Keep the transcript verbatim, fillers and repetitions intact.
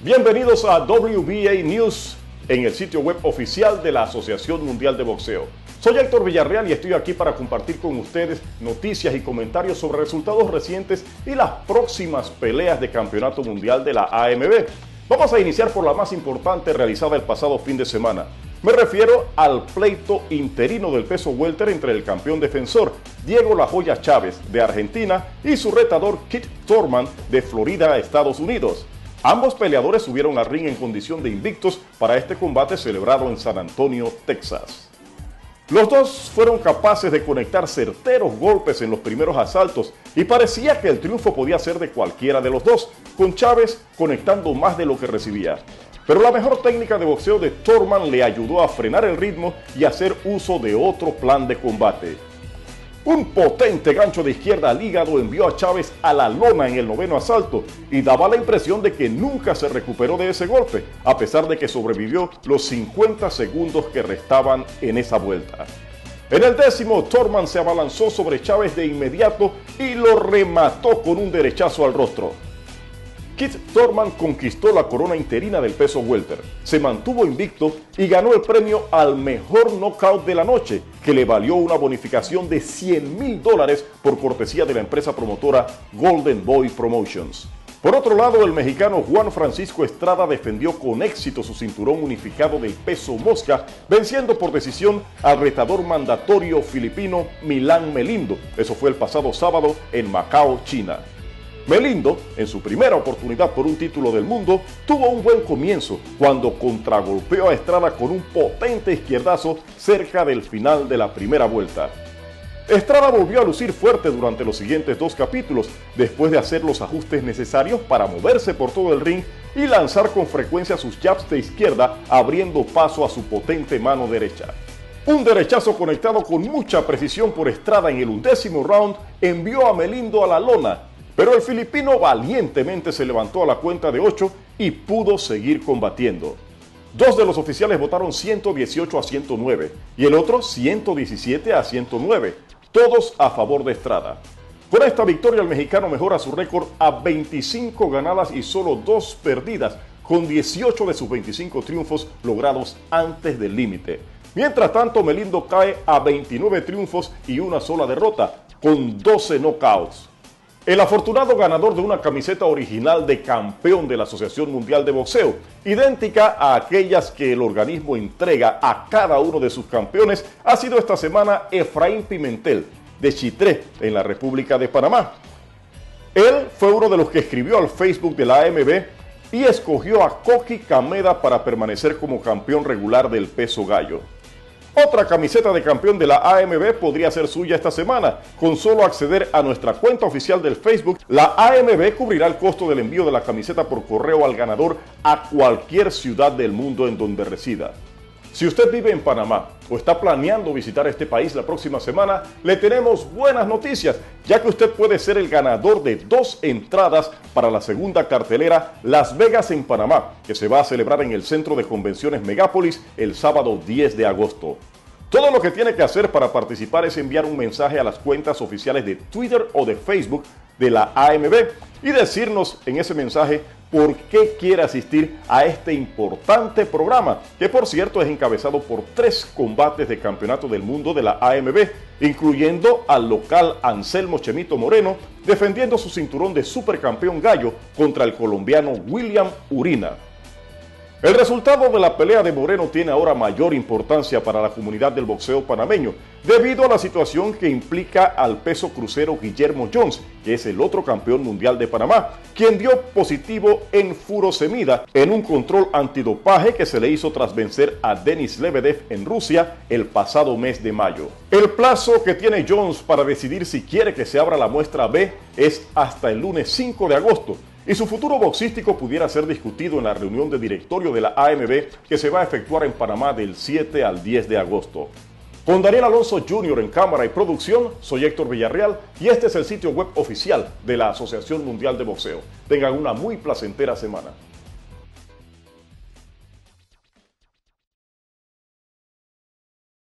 Bienvenidos a W B A News en el sitio web oficial de la Asociación Mundial de Boxeo. Soy Héctor Villarreal y estoy aquí para compartir con ustedes noticias y comentarios sobre resultados recientes y las próximas peleas de campeonato mundial de la A M B. Vamos a iniciar por la más importante realizada el pasado fin de semana. Me refiero al pleito interino del peso welter entre el campeón defensor Diego La Hoya Chávez de Argentina y su retador Keith Thurman de Florida, Estados Unidos. Ambos peleadores subieron al ring en condición de invictos para este combate celebrado en San Antonio, Texas. Los dos fueron capaces de conectar certeros golpes en los primeros asaltos y parecía que el triunfo podía ser de cualquiera de los dos, con Chávez conectando más de lo que recibía. Pero la mejor técnica de boxeo de Thurman le ayudó a frenar el ritmo y hacer uso de otro plan de combate. Un potente gancho de izquierda al hígado envió a Chávez a la lona en el noveno asalto y daba la impresión de que nunca se recuperó de ese golpe, a pesar de que sobrevivió los cincuenta segundos que restaban en esa vuelta. En el décimo, Thurman se abalanzó sobre Chávez de inmediato y lo remató con un derechazo al rostro. Keith Thurman conquistó la corona interina del peso welter, se mantuvo invicto y ganó el premio al mejor knockout de la noche, que le valió una bonificación de cien mil dólares por cortesía de la empresa promotora Golden Boy Promotions. Por otro lado, el mexicano Juan Francisco Estrada defendió con éxito su cinturón unificado del peso mosca, venciendo por decisión al retador mandatorio filipino Milan Melindo. Eso fue el pasado sábado en Macao, China. Melindo, en su primera oportunidad por un título del mundo, tuvo un buen comienzo cuando contragolpeó a Estrada con un potente izquierdazo cerca del final de la primera vuelta. Estrada volvió a lucir fuerte durante los siguientes dos capítulos, después de hacer los ajustes necesarios para moverse por todo el ring y lanzar con frecuencia sus jabs de izquierda, abriendo paso a su potente mano derecha. Un derechazo conectado con mucha precisión por Estrada en el undécimo round envió a Melindo a la lona, pero el filipino valientemente se levantó a la cuenta de ocho y pudo seguir combatiendo. Dos de los oficiales votaron ciento dieciocho a ciento nueve y el otro ciento diecisiete a ciento nueve, todos a favor de Estrada. Con esta victoria el mexicano mejora su récord a veinticinco ganadas y solo dos perdidas, con dieciocho de sus veinticinco triunfos logrados antes del límite. Mientras tanto, Melindo cae a veintinueve triunfos y una sola derrota, con doce knockouts. El afortunado ganador de una camiseta original de campeón de la Asociación Mundial de Boxeo, idéntica a aquellas que el organismo entrega a cada uno de sus campeones, ha sido esta semana Efraín Pimentel, de Chitré, en la República de Panamá. Él fue uno de los que escribió al Facebook de la A M B y escogió a Koki Kameda para permanecer como campeón regular del peso gallo. Otra camiseta de campeón de la A M B podría ser suya esta semana. Con solo acceder a nuestra cuenta oficial del Facebook, la A M B cubrirá el costo del envío de la camiseta por correo al ganador a cualquier ciudad del mundo en donde resida. Si usted vive en Panamá o está planeando visitar este país la próxima semana, le tenemos buenas noticias, ya que usted puede ser el ganador de dos entradas para la segunda cartelera Las Vegas en Panamá, que se va a celebrar en el Centro de Convenciones Megápolis el sábado diez de agosto. Todo lo que tiene que hacer para participar es enviar un mensaje a las cuentas oficiales de Twitter o de Facebook de la A M B y decirnos en ese mensaje por qué quiere asistir a este importante programa, que por cierto es encabezado por tres combates de campeonato del mundo de la A M B, incluyendo al local Anselmo Chemito Moreno, defendiendo su cinturón de supercampeón gallo contra el colombiano William Urina. El resultado de la pelea de Moreno tiene ahora mayor importancia para la comunidad del boxeo panameño, debido a la situación que implica al peso crucero Guillermo Jones, que es el otro campeón mundial de Panamá, quien dio positivo en furosemida en un control antidopaje que se le hizo tras vencer a Denis Lebedev en Rusia el pasado mes de mayo. El plazo que tiene Jones para decidir si quiere que se abra la muestra B es hasta el lunes cinco de agosto, y su futuro boxístico pudiera ser discutido en la reunión de directorio de la A M B que se va a efectuar en Panamá del siete al diez de agosto. Con Daniel Alonso junior en cámara y producción, soy Héctor Villarreal y este es el sitio web oficial de la Asociación Mundial de Boxeo. Tengan una muy placentera semana.